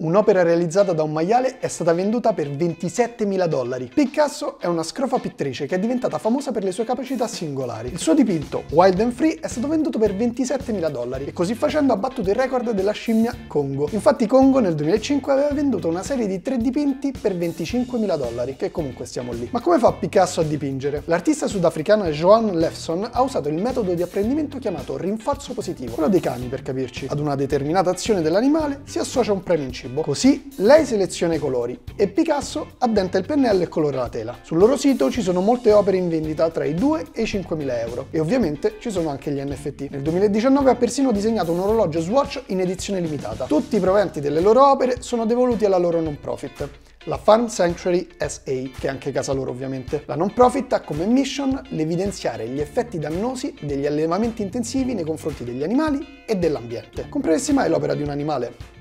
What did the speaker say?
Un'opera realizzata da un maiale è stata venduta per $27.000. Picasso è una scrofa pittrice che è diventata famosa per le sue capacità singolari. Il suo dipinto, Wild and Free, è stato venduto per $27.000 e così facendo ha battuto il record della scimmia Congo. Infatti Congo nel 2005 aveva venduto una serie di 3 dipinti per $25.000, che comunque stiamo lì. Ma come fa Picasso a dipingere? L'artista sudafricano Johan Lefson ha usato il metodo di apprendimento chiamato rinforzo positivo, quello dei cani per capirci. Ad una determinata azione dell'animale si associa un premio in cibo. Così lei seleziona i colori e Picasso addenta il pennello e colora la tela. Sul loro sito ci sono molte opere in vendita tra i 2 e i 5.000 euro e ovviamente ci sono anche gli NFT. Nel 2019 ha persino disegnato un orologio Swatch in edizione limitata. Tutti i proventi delle loro opere sono devoluti alla loro non profit, la Farm Sanctuary SA, che è anche casa loro ovviamente. La non profit ha come mission l'evidenziare gli effetti dannosi degli allevamenti intensivi nei confronti degli animali e dell'ambiente. Compreresti mai l'opera di un animale?